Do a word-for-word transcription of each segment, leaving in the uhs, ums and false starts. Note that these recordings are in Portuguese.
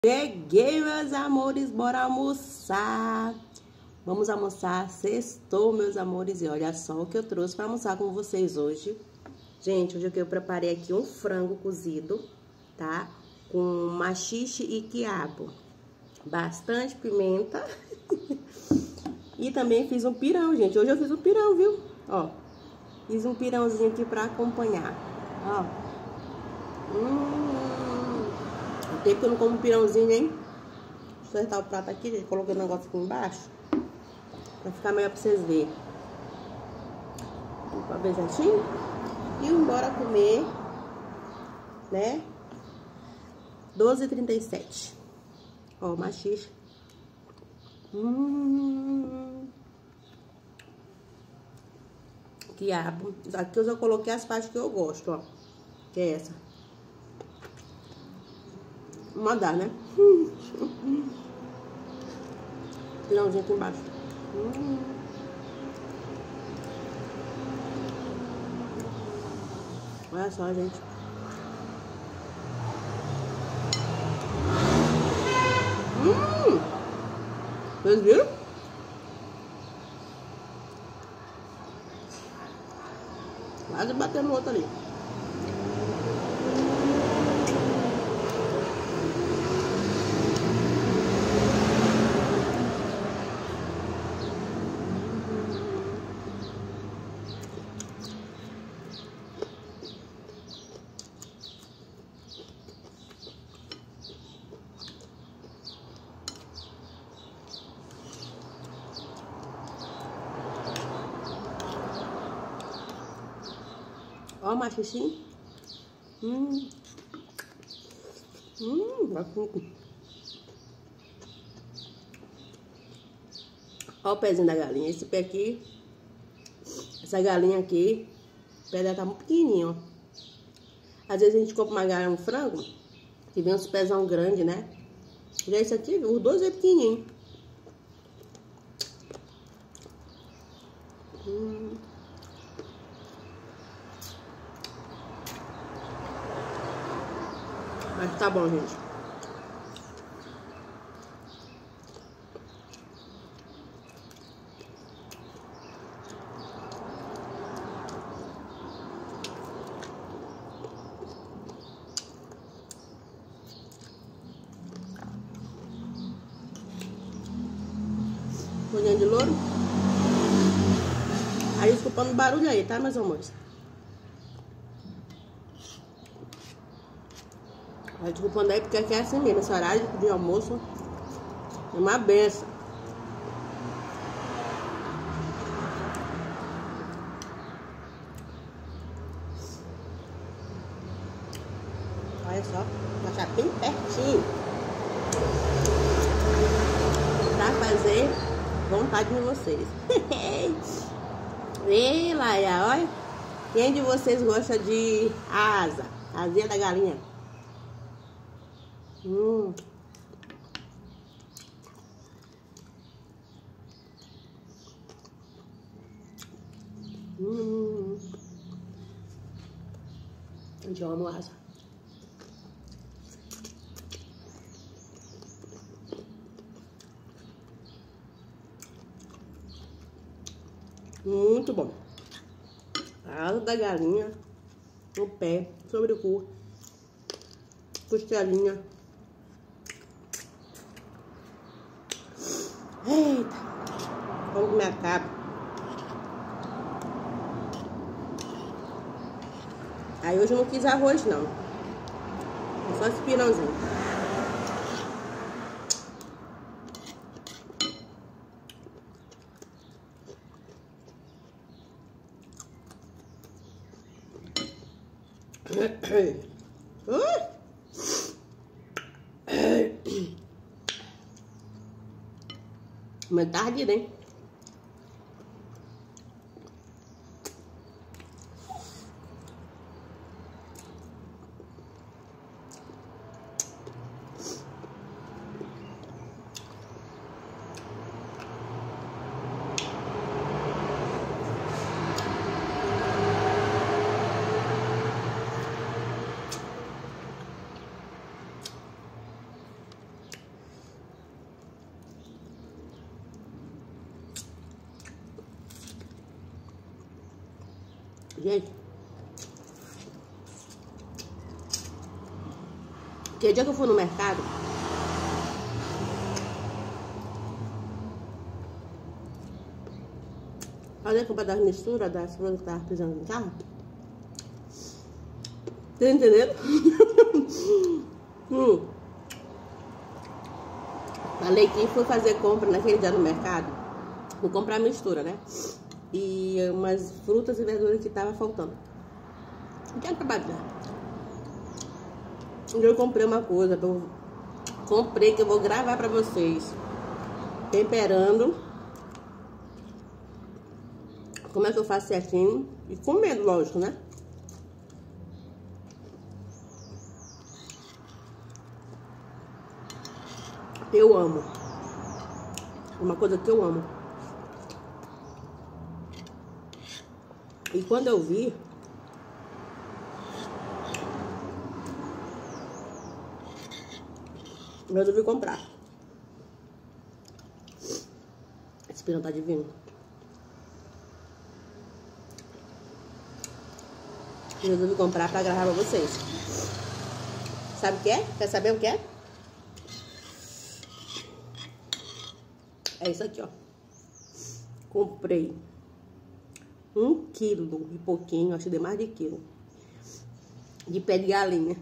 Cheguei, meus amores, bora almoçar. Vamos almoçar, sextou, meus amores. E olha só o que eu trouxe para almoçar com vocês hoje. Gente, hoje eu preparei aqui um frango cozido, tá? Com maxixe e quiabo. Bastante pimenta. E também fiz um pirão, gente. Hoje eu fiz um pirão, viu? Ó, fiz um pirãozinho aqui para acompanhar. Ó. Hum... Tempo que eu não como pirãozinho, hein? Deixa eu acertar o prato aqui, gente. Coloquei o negócio aqui embaixo. Pra ficar melhor pra vocês verem. Pra ver certinho. E embora comer. Né? doze e trinta e sete. Ó, maxixe. Hum. Quiabo. Aqui eu só coloquei as partes que eu gosto, ó. Que é essa. Mandar, né? Pirãozinho aqui embaixo. Hum. Olha só, gente. Hum. Vocês viram? Quase batendo no outro ali. Ó o maxixinho. Hum. Hum, ó o pezinho da galinha. Esse pé aqui, essa galinha aqui, o pé dela tá muito pequenininho, ó. Às vezes a gente compra uma galinha, um frango, que vem uns pezão grande, né? E esse aqui, os dois é pequenininho. Hum. Mas tá bom, gente. Folhinha de louro. Aí, desculpando o barulho aí, tá, meus amores? Aí, desculpando aí, porque aqui é assim mesmo. Esse horário de almoço é uma benção. Olha só, vai achar bem pertinho. Pra fazer vontade de vocês. Ei, Laia, olha. Quem de vocês gosta de asa? Asinha da galinha. Hum. Hum. Eu amo asa. Muito bom. A asa da galinha, o pé, sobre o cu, costelinha. Eita, vamos comer a cabo. Aí hoje eu não quis arroz, não. É só esse pirãozinho. Mas tá ardido, hein? Gente, que dia que eu fui no mercado, fazer compra das misturas das coisas que eu tava precisando no carro. Tá entendendo? hum. Falei que fui fazer compra naquele dia no mercado. Vou comprar mistura, né? E umas frutas e verduras que tava faltando. Não tinha trabalho. Eu comprei uma coisa. Eu comprei que eu vou gravar pra vocês. Temperando. Como é que eu faço certinho. E comendo, lógico, né? Eu amo. Uma coisa que eu amo. E quando eu vi, eu resolvi comprar. Esse pirão tá divino. Eu resolvi comprar pra gravar pra vocês. Sabe o que é? Quer saber o que é? É isso aqui, ó. Comprei um quilo e pouquinho, acho que deu mais de quilo, de pé de galinha.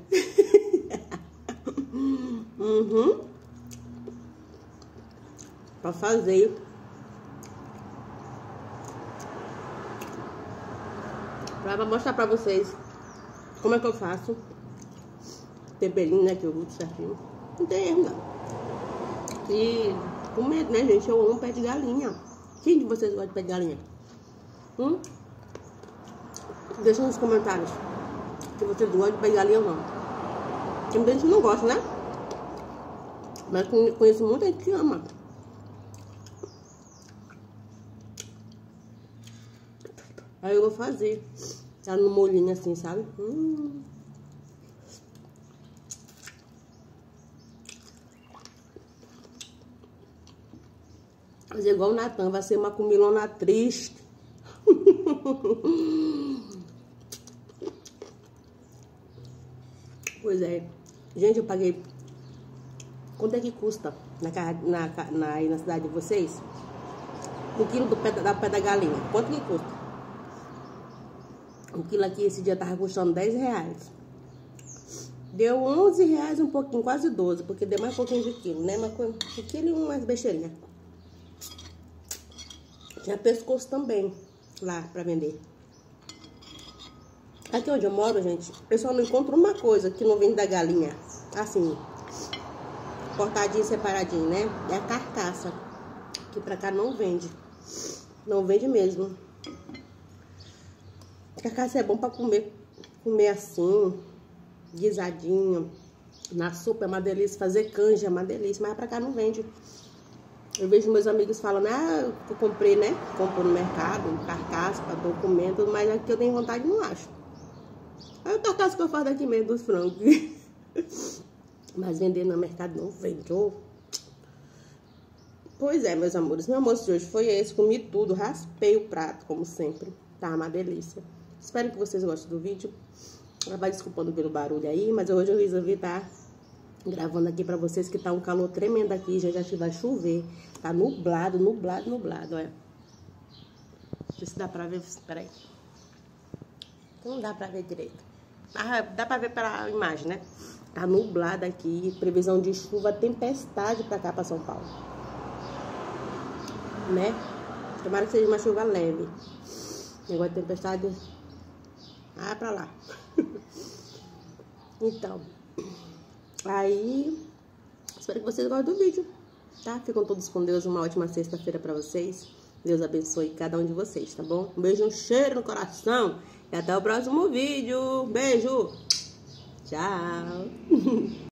uhum. Pra fazer pra mostrar pra vocês como é que eu faço. Temperinho, né, que eu uso certinho. Não tem erro, não. E comer, né, gente? Eu amo pé de galinha. Quem de vocês gosta de pé de galinha? Hum? Deixa nos comentários se vocês gostam de pé de galinha ou não. Tem gente que não gosta, né? Mas conheço muita gente que ama. Aí eu vou fazer. Tá no molhinho assim, sabe? Hum. Fazer igual o Natan, vai ser uma comilona triste. Pois é. Gente, eu paguei... Quanto é que custa na, na, na, aí na cidade de vocês? Um quilo do pé, da pé da galinha. Quanto que custa? Um quilo aqui esse dia tava custando dez reais. Deu onze reais, um pouquinho, quase doze. Porque deu mais um pouquinho de quilo, né? Mas um quilo e umas besteirinhas. Tinha pescoço também lá pra vender. Aqui onde eu moro, gente, eu só não encontro uma coisa que não vem da galinha. Assim, cortadinho, separadinho, né? É a carcaça. Que pra cá não vende. Não vende mesmo. A carcaça é bom pra comer. Comer assim, guisadinho. Na sopa é uma delícia. Fazer canja é uma delícia. Mas pra cá não vende. Eu vejo meus amigos falando, ah, eu comprei, né? Compro no mercado, carcaça, pra documento, mas aqui eu tenho vontade e não acho. Aí o carcaça que eu faço daqui mesmo dos frangos. Mas vender no mercado não vende. Oh. Pois é, meus amores. Meu almoço de hoje foi esse. Comi tudo, raspei o prato, como sempre. Tá uma delícia. Espero que vocês gostem do vídeo. Vai desculpando pelo barulho aí, mas hoje eu resolvi estar gravando aqui pra vocês que tá um calor tremendo aqui. Já já vai chover. Tá nublado, nublado, nublado, olha. Não sei se dá pra ver. Peraí. Não dá pra ver direito. Ah, dá pra ver pela imagem, né? Tá nublado aqui. Previsão de chuva, tempestade pra cá, pra São Paulo. Né? Tomara que seja uma chuva leve. Negócio de tempestade. Ah, pra lá. Então. Aí. Espero que vocês gostem do vídeo. Tá? Ficam todos com Deus. Uma ótima sexta-feira pra vocês. Deus abençoe cada um de vocês, tá bom? Um beijo, um cheiro no coração. E até o próximo vídeo. Beijo. Tchau.